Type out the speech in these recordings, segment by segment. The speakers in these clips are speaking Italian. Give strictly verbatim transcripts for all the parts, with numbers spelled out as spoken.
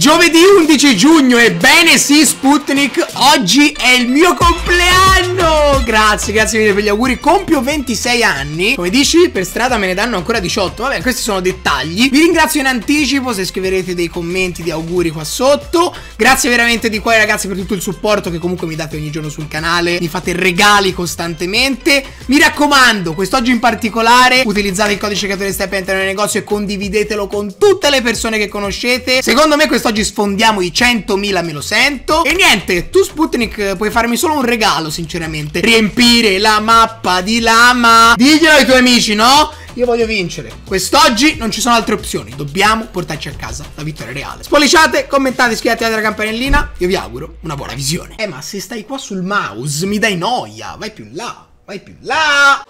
giovedì undici giugno. Ebbene sì, Sputnik, oggi è il mio compleanno. Grazie, grazie mille per gli auguri. Compio ventisei anni. Come dici, per strada me ne danno ancora diciotto. Vabbè, questi sono dettagli. Vi ringrazio in anticipo se scriverete dei commenti di auguri qua sotto. Grazie veramente di cuore, ragazzi, per tutto il supporto che comunque mi date ogni giorno sul canale. Mi fate regali costantemente. Mi raccomando, quest'oggi in particolare utilizzate il codice creatore Step Enter nel negozio e condividetelo con tutte le persone che conoscete. Secondo me quest'oggi sfondiamo i centomila, me lo sento. E niente, tu Sputnik puoi farmi solo un regalo, sinceramente: riempire la mappa di lama. Diglielo ai tuoi amici, no? Io voglio vincere. Quest'oggi non ci sono altre opzioni. Dobbiamo portarci a casa la vittoria reale. Spolliciate, commentate, iscrivetevi alla campanellina. Io vi auguro una buona visione. Eh, ma se stai qua sul mouse mi dai noia. Vai più in là, vai più in là.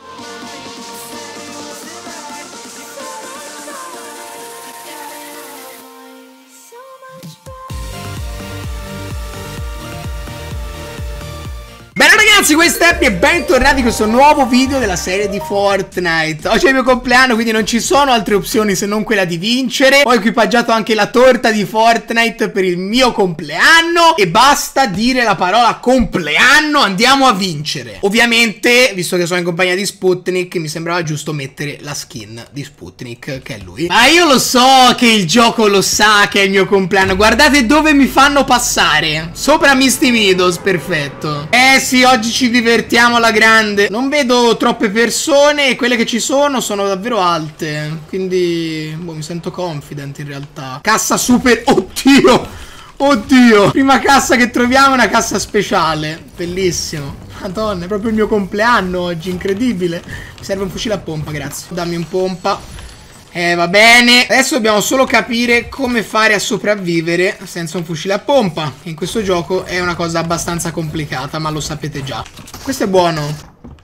Bene ragazzi, questo è Happy e bentornati in questo nuovo video della serie di Fortnite. Oggi è il mio compleanno, quindi non ci sono altre opzioni se non quella di vincere. Ho equipaggiato anche la torta di Fortnite per il mio compleanno e basta dire la parola compleanno, andiamo a vincere. Ovviamente, visto che sono in compagnia di Sputnik, mi sembrava giusto mettere la skin di Sputnik, che è lui. Ma io lo so che il gioco lo sa che è il mio compleanno. Guardate dove mi fanno passare. Sopra Misty Meadows, perfetto. Eh sì, oggi ci divertiamo alla grande. Non vedo troppe persone e quelle che ci sono sono davvero alte. Quindi, boh, mi sento confident in realtà. Cassa super... Oddio! Oddio! Prima cassa che troviamo è una cassa speciale. Bellissimo. Madonna, è proprio il mio compleanno oggi, incredibile. Mi serve un fucile a pompa, grazie. Dammi un pompa. Eh, va bene. Adesso dobbiamo solo capire come fare a sopravvivere senza un fucile a pompa. In questo gioco è una cosa abbastanza complicata, ma lo sapete già. Questo è buono.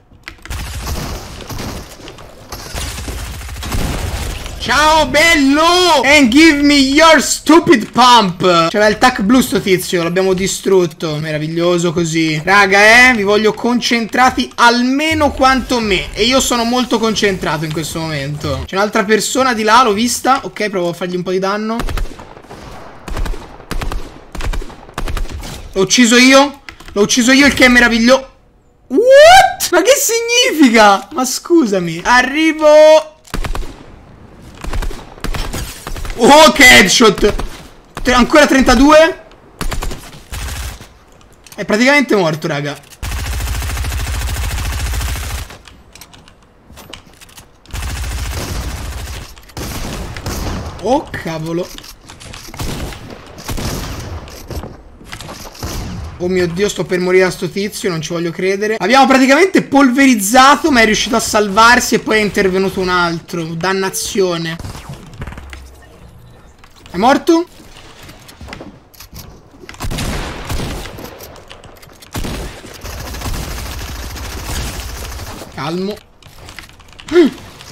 Ciao bello! And give me your stupid pump. C'aveva il tac blu sto tizio, l'abbiamo distrutto. Meraviglioso così. Raga, eh, vi voglio concentrati almeno quanto me. E io sono molto concentrato in questo momento. C'è un'altra persona di là, l'ho vista. Ok, provo a fargli un po' di danno. L'ho ucciso io. L'ho ucciso io, il che è meraviglioso. What? Ma che significa? Ma scusami. Arrivo... Oh, che headshot. Ancora trentadue. È praticamente morto, raga. Oh, cavolo. Oh mio Dio, sto per morire a sto tizio, non ci voglio credere. Abbiamo praticamente polverizzato, ma è riuscito a salvarsi e poi è intervenuto un altro. Dannazione. È morto? Calmo. Mm.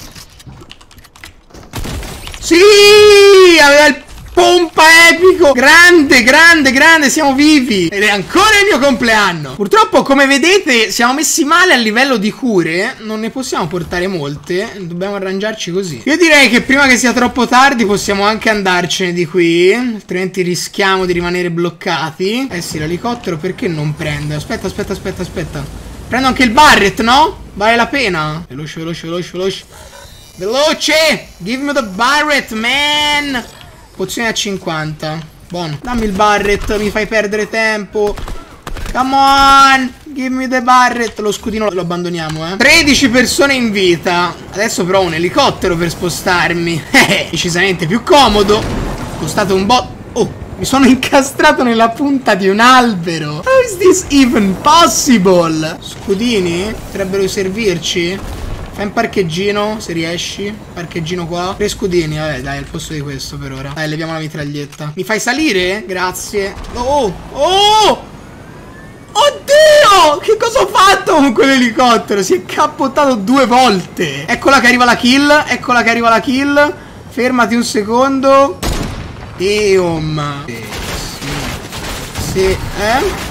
Sì! Aveva il pompa epico. Grande, grande, grande. Siamo vivi. Ed è ancora il mio compleanno. Purtroppo, come vedete, siamo messi male a livello di cure. Non ne possiamo portare molte. Dobbiamo arrangiarci così. Io direi che prima che sia troppo tardi possiamo anche andarcene di qui. Altrimenti rischiamo di rimanere bloccati. Eh sì, l'elicottero perché non prende? Aspetta, aspetta, aspetta, aspetta. Prendo anche il Barret, no? Vale la pena. Veloce, veloce, veloce, veloce. Veloce! Give me the Barret, man! Pozione a cinquanta. Buono. Dammi il Barret, mi fai perdere tempo. Come on! Give me the Barret. Lo scudino lo abbandoniamo, eh. tredici persone in vita. Adesso però ho un elicottero per spostarmi. Eh, decisamente più comodo. Costato un bot. Oh, mi sono incastrato nella punta di un albero. How is this even possible? Scudini? Potrebbero servirci? Fai un parcheggino, se riesci. Parcheggino qua. Tre scudini, vabbè, dai, al posto di questo per ora. Dai, leviamo la mitraglietta. Mi fai salire? Grazie. Oh, oh! Oddio! Che cosa ho fatto con quell'elicottero? Si è cappottato due volte. Eccola che arriva la kill. Eccola che arriva la kill. Fermati un secondo. Damn. Sì, sì. Sì, eh?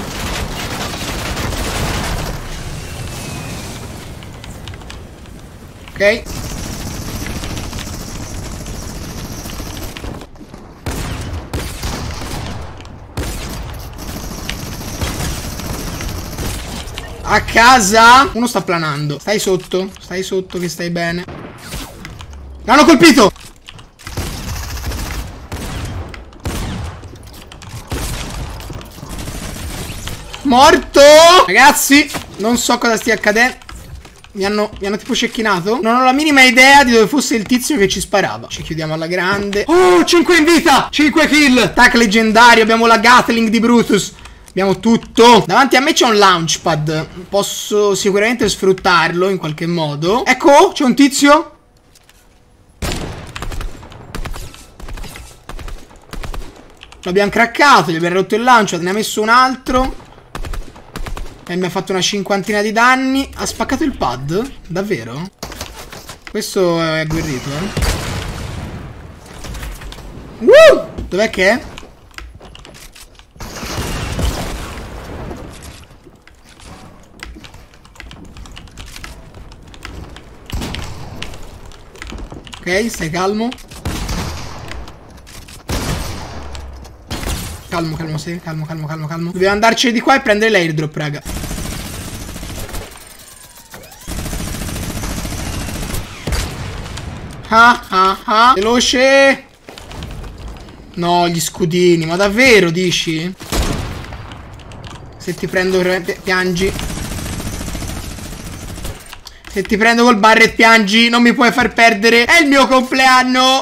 Ok. A casa. Uno sta planando. Stai sotto. Stai sotto che stai bene. L'hanno colpito. Morto. Ragazzi, non so cosa stia accadendo. Mi hanno, mi hanno tipo cecchinato. Non ho la minima idea di dove fosse il tizio che ci sparava. Ci chiudiamo alla grande. Oh, cinque in vita. cinque kill. Attack leggendario. Abbiamo la Gatling di Brutus. Abbiamo tutto. Davanti a me c'è un launchpad. Posso sicuramente sfruttarlo in qualche modo. Ecco, c'è un tizio. L'abbiamo craccato, gli abbiamo rotto il launchpad. Ne ha messo un altro. E mi ha fatto una cinquantina di danni. Ha spaccato il pad? Davvero? Questo è agguerrito, eh. Woo! Dov'è che è? Ok, stai calmo. Calmo, calmo, sì, calmo, calmo, calmo, calmo. Dobbiamo andarci di qua e prendere l'airdrop, raga. Ah, ah, ah. Veloce. No, gli scudini, ma davvero, dici? Se ti prendo, piangi. Se ti prendo col barret piangi, non mi puoi far perdere. È il mio compleanno.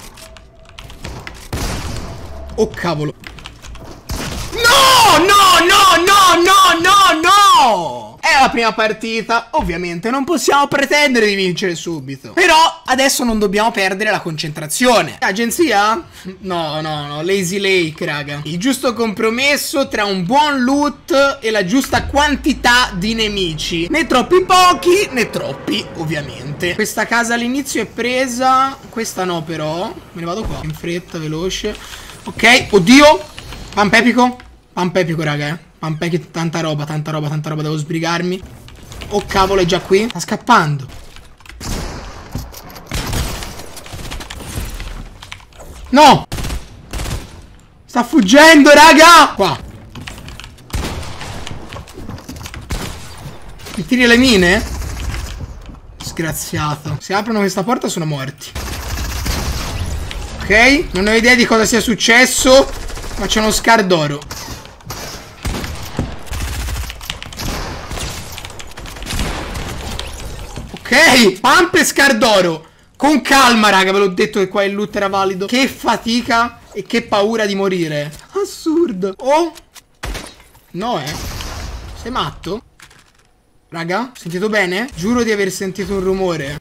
Oh cavolo. No, no, no, no, no, no, no. È la prima partita, ovviamente non possiamo pretendere di vincere subito. Però adesso non dobbiamo perdere la concentrazione. Agenzia? No, no, no, Lazy Lake, raga. Il giusto compromesso tra un buon loot e la giusta quantità di nemici. Né troppi pochi, né troppi, ovviamente. Questa casa all'inizio è presa. Questa no, però. Me ne vado qua, in fretta, veloce. Ok, oddio. Pump epico. Pump epico, raga, eh. Pump epico, tanta roba, tanta roba, tanta roba. Devo sbrigarmi. Oh, cavolo, è già qui. Sta scappando. No. Sta fuggendo, raga. Qua. Mi tiri le mine? Disgraziato. Se aprono questa porta sono morti. Ok. Non ho idea di cosa sia successo, ma c'è uno scar d'oro. Ok, pump e scar d'oro. Con calma, raga, ve l'ho detto che qua il loot era valido. Che fatica e che paura di morire. Assurdo. Oh. No, eh. Sei matto? Raga, sentito bene? Giuro di aver sentito un rumore.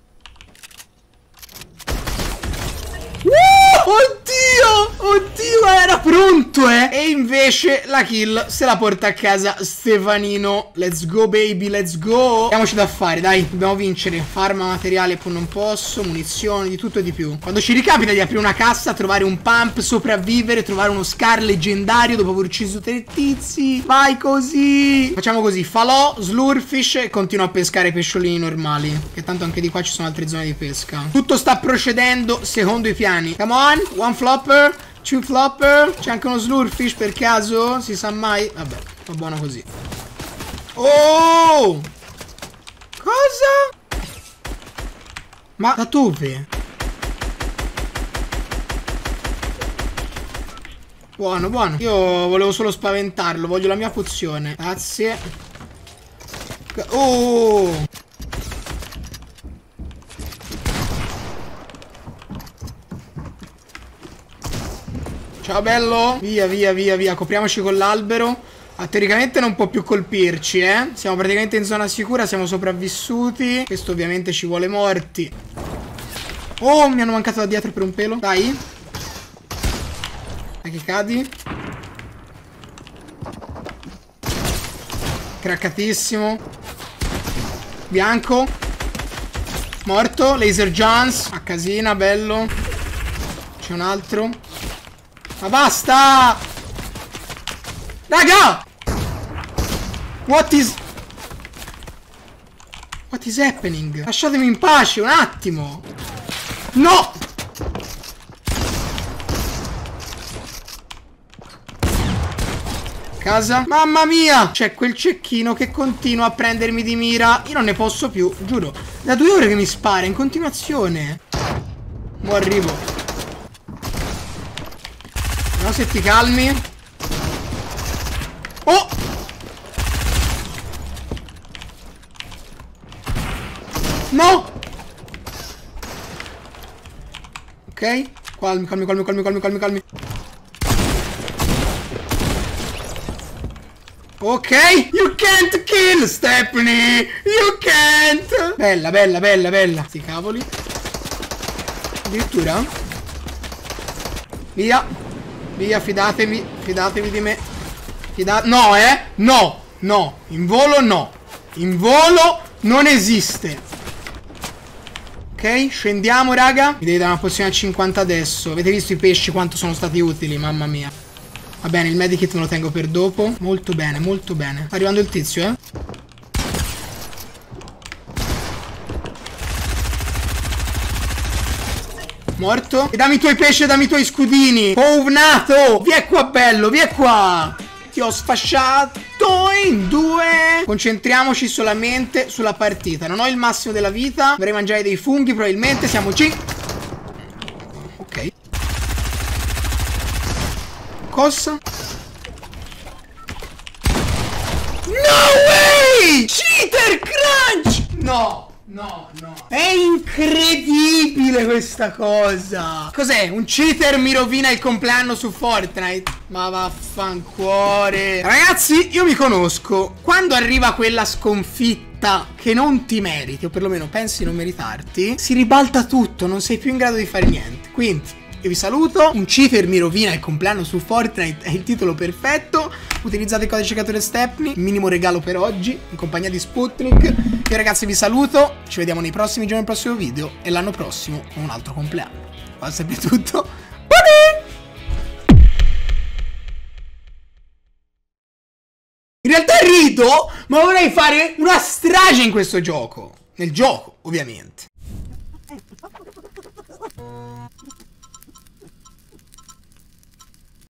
Oddio, oddio, era pronto, eh. E invece la kill se la porta a casa Stefanino. Let's go, baby, let's go. Diamoci da fare, dai, dobbiamo vincere. Farma, materiale, poi non posso. Munizioni, di tutto e di più. Quando ci ricapita di aprire una cassa, trovare un pump, sopravvivere, trovare uno scar leggendario dopo aver ucciso tre tizi. Vai così. Facciamo così, falò, slurfish e continuo a pescare i pesciolini normali, che tanto anche di qua ci sono altre zone di pesca. Tutto sta procedendo secondo i piani. Come on. One flopper, two flopper. C'è anche uno slurfish per caso? Si sa mai? Vabbè, va buono così. Oh! Cosa? Ma da dove? Buono, buono. Io volevo solo spaventarlo. Voglio la mia pozione. Grazie. Oh! Ciao bello. Via, via, via, via. Copriamoci con l'albero. Ah, teoricamente non può più colpirci, eh. Siamo praticamente in zona sicura. Siamo sopravvissuti. Questo ovviamente ci vuole morti. Oh, mi hanno mancato da dietro per un pelo. Dai. Dai che cadi. Craccatissimo. Bianco. Morto. Laser Jones. A casina, bello. C'è un altro. Ma basta! Raga! What is... What is happening? Lasciatemi in pace un attimo! No! Casa. Mamma mia! C'è quel cecchino che continua a prendermi di mira. Io non ne posso più, giuro. Da due ore che mi spara in continuazione. Mo' arrivo. No, se ti calmi. Oh! No! Ok. Calmi, calmi, calmi, calmi, calmi, calmi, calmi. Ok, you can't kill Stephanie. You can't. Bella, bella, bella, bella. Sti cavoli. Addirittura. Via. Via, fidatevi. Fidatevi di me. Fida no, eh. No, no. In volo no. In volo non esiste. Ok, scendiamo, raga. Mi devi dare una pozione a cinquanta adesso. Avete visto i pesci quanto sono stati utili? Mamma mia. Va bene, il medikit me lo tengo per dopo. Molto bene, molto bene. Sta arrivando il tizio, eh. Morto. E dammi i tuoi pesci e dammi i tuoi scudini. Povnato. Vieni qua, bello, vieni qua. Ti ho sfasciato in due. Concentriamoci solamente sulla partita. Non ho il massimo della vita. Dovrei mangiare dei funghi probabilmente. Siamo cinque. Ok. Cosa? No way! Cheater crunch! No, no, no. È incredibile questa cosa. Cos'è? Un cheater mi rovina il compleanno su Fortnite? Ma vaffancuore. Ragazzi, io mi conosco. Quando arriva quella sconfitta che non ti meriti, o perlomeno pensi non meritarti, si ribalta tutto, non sei più in grado di fare niente. Quindi io vi saluto. Un cheater mi rovina il compleanno su Fortnite è il titolo perfetto. Utilizzate il codice cercatore Stephanie, minimo regalo per oggi, in compagnia di Sputnik. Io ragazzi vi saluto. Ci vediamo nei prossimi giorni nel prossimo video. E l'anno prossimo con un altro compleanno. Qua sempre tutto. Bye! In realtà rido, ma vorrei fare una strage in questo gioco. Nel gioco, ovviamente.